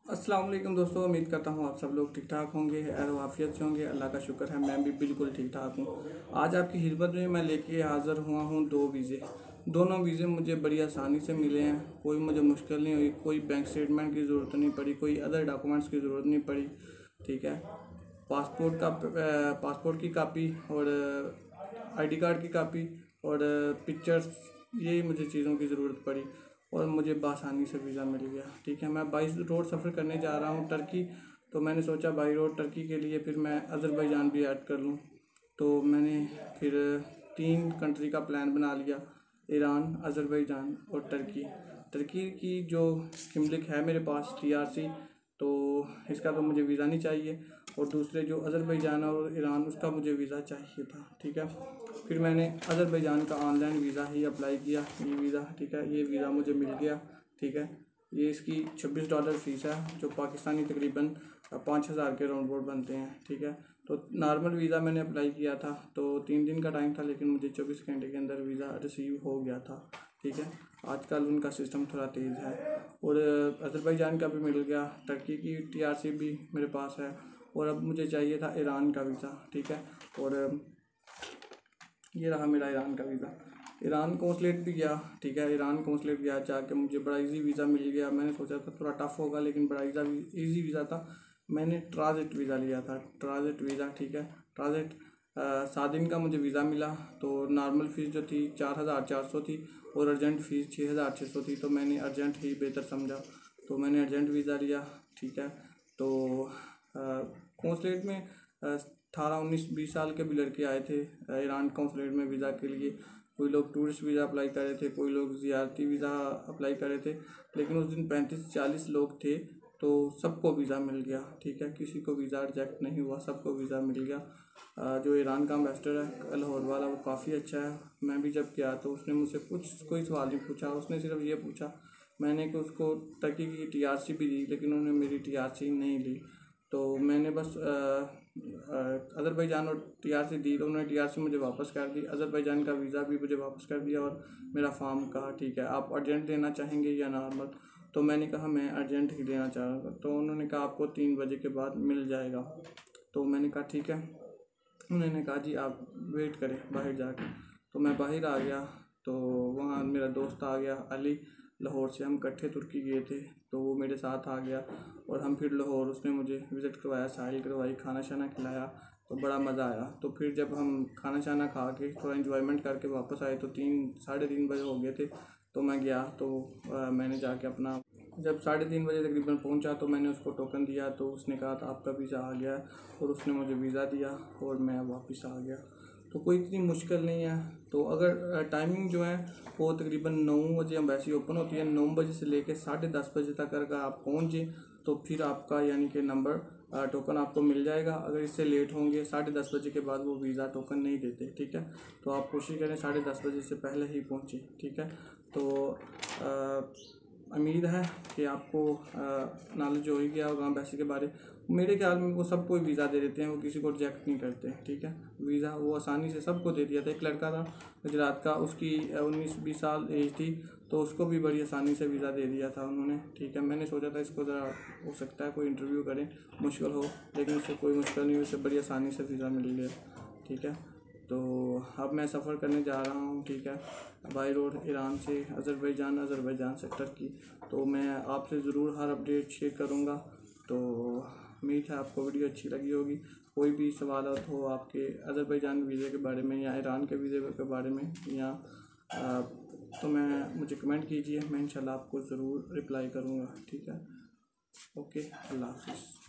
अस्सलाम वालेकुम दोस्तों, उम्मीद करता हूँ आप सब लोग ठीक ठाक होंगे, खैर वाफियत से होंगे। अल्लाह का शुक्र है, मैं भी बिल्कुल ठीक ठाक हूँ। आज आपकी खिदमत में मैं लेके हाज़िर हुआ हूँ दो वीज़े। दोनों वीज़े मुझे बड़ी आसानी से मिले हैं, कोई मुझे मुश्किल नहीं हुई, कोई बैंक स्टेटमेंट की ज़रूरत नहीं पड़ी, कोई अदर डॉक्यूमेंट्स की ज़रूरत नहीं पड़ी। ठीक है, पासपोर्ट की कापी और आईडी कार्ड की कापी और पिक्चर्स, यही मुझे चीज़ों की ज़रूरत पड़ी और मुझे बआसानी से वीज़ा मिल गया। ठीक है, मैं बाई रोड सफ़र करने जा रहा हूँ टर्की, तो मैंने सोचा बाई रोड टर्की के लिए फिर मैं अज़रबैजान भी ऐड कर लूँ। तो मैंने फिर 3 कंट्री का प्लान बना लिया, ईरान, अज़रबैजान और टर्की। टर्की की जो किमलिक है मेरे पास TRC, तो इसका तो मुझे वीज़ा नहीं चाहिए, और दूसरे जो अज़रबैजान और ईरान, उसका मुझे वीज़ा चाहिए था। ठीक है, फिर मैंने अज़रबैजान का ऑनलाइन वीज़ा ही अप्लाई किया, ये वीज़ा। ठीक है, ये वीज़ा मुझे मिल गया। ठीक है, ये इसकी $26 फ़ीस है, जो पाकिस्तानी तकरीबन 5,000 के राउंड बोर्ड बनते हैं। ठीक है, तो नॉर्मल वीज़ा मैंने अप्लाई किया था तो 3 दिन का टाइम था, लेकिन मुझे 24 घंटे के अंदर वीज़ा रिसीव हो गया था। ठीक है, आजकल उनका सिस्टम थोड़ा तेज़ है। और अज़रबैजान का भी मिल गया, टर्की की TRC भी मेरे पास है, और अब मुझे चाहिए था ईरान का वीज़ा। ठीक है, और ये रहा मेरा ईरान का वीज़ा। ईरान कौंसलेट भी गया। ठीक है, ईरान कौंसलेट गया, जाके मुझे बड़ा इजी वीज़ा मिल गया। मैंने सोचा था थोड़ा टफ होगा, लेकिन बड़ा इजी वीज़ा था। मैंने ट्रांजिट वीज़ा लिया था, ट्रांजिट वीज़ा। ठीक है, ट्रांजिट 7 दिन का मुझे वीज़ा मिला। तो नॉर्मल फ़ीस जो थी 4,400 थी, और अर्जेंट फ़ीस 6,600 थी। तो मैंने अर्जेंट ही बेहतर समझा, तो मैंने अर्जेंट वीज़ा लिया। ठीक है, तो कौंसलेट में 18, 19, 20 साल के भी लड़के आए थे ईरान कौंसलेट में वीज़ा के लिए। कोई लोग टूरिस्ट वीज़ा अप्लाई कर रहे थे, कोई लोग ज़ियारती वीज़ा अप्लाई कर रहे थे, लेकिन उस दिन 35-40 लोग थे, तो सबको वीज़ा मिल गया। ठीक है, किसी को वीज़ा रिजेक्ट नहीं हुआ, सबको वीज़ा मिल गया। जो ईरान का एम्बेसडर है लाहौर वाला, वो काफ़ी अच्छा है। मैं भी जब गया तो उसने मुझसे कोई सवाल नहीं पूछा, उसने सिर्फ ये पूछा, मैंने कि उसको टर्की की TRC भी दी, लेकिन उन्होंने मेरी TRC नहीं ली। तो मैंने बस अज़रबैजान और TRC दी, तो उन्होंने TRC मुझे वापस कर दी, अज़रबैजान का वीज़ा भी मुझे वापस कर दिया, और मेरा फॉर्म कहा ठीक है आप अर्जेंट लेना चाहेंगे या नॉर्मल। तो मैंने कहा मैं अर्जेंट ही लेना चाह रहा था। तो उन्होंने कहा आपको 3 बजे के बाद मिल जाएगा। तो मैंने कहा ठीक है। उन्होंने कहा जी आप वेट करें बाहर जाके। तो मैं बाहर आ गया, तो वहाँ मेरा दोस्त आ गया अली, लाहौर से हम इकट्ठे तुर्की गए थे, तो वो मेरे साथ आ गया, और हम फिर लाहौर, उसने मुझे विज़िट करवाया, साहिल करवाई, खाना शाना खिलाया, तो बड़ा मज़ा आया। तो फिर जब हम खाना शाना खा के थोड़ा इन्जॉयमेंट करके वापस आए, तो 3-3:30 बजे हो गए थे। तो मैं गया, तो मैंने जाके अपना, जब 3:30 बजे तकरीबन पहुंचा, तो मैंने उसको टोकन दिया, तो उसने कहा था आपका वीज़ा आ गया है, और उसने मुझे वीज़ा दिया और मैं वापस आ गया। तो कोई इतनी मुश्किल नहीं है। तो अगर टाइमिंग जो है वो तकरीबन 9 बजे एम्बेसी ओपन होती है, 9 बजे से लेकर 10:30 बजे तक अगर आप पहुँचे, तो फिर आपका यानी कि नंबर टोकन आपको मिल जाएगा। अगर इससे लेट होंगे 10:30 बजे के बाद, वो वीज़ा टोकन नहीं देते। ठीक है, तो आप कोशिश करें 10:30 बजे से पहले ही पहुँचे। ठीक है, तो उम्मीद है कि आपको नॉलेज हो ही गया होगा एम्बेसी के बारे। मेरे ख्याल में वो सबको वीज़ा दे देते हैं, वो किसी को रिजेक्ट नहीं करते। ठीक है, वीज़ा वो आसानी से सबको दे दिया था। एक लड़का था गुजरात का, उसकी 19-20 साल एज थी, तो उसको भी बड़ी आसानी से वीज़ा दे दिया था उन्होंने। ठीक है, मैंने सोचा था इसको ज़रा हो सकता है कोई इंटरव्यू करें, मुश्किल हो, लेकिन उसको कोई मुश्किल नहीं हुई, उसे बड़ी आसानी से वीज़ा मिल गया। ठीक है, तो अब मैं सफ़र करने जा रहा हूँ। ठीक है, बाई रोड ईरान से अज़रबैजान, अज़रबैजान से टर्की। तो मैं आपसे ज़रूर हर अपडेट शेयर करूँगा। तो उम्मीद है आपको वीडियो अच्छी लगी होगी। कोई भी सवाल हो आपके अज़रबैजान वीज़े के बारे में या ईरान के वीज़े के बारे में, या तो मुझे कमेंट कीजिए, मैं इंशाल्लाह आपको ज़रूर रिप्लाई करूँगा। ठीक है, ओके, अल्लाह हाफ़िज़।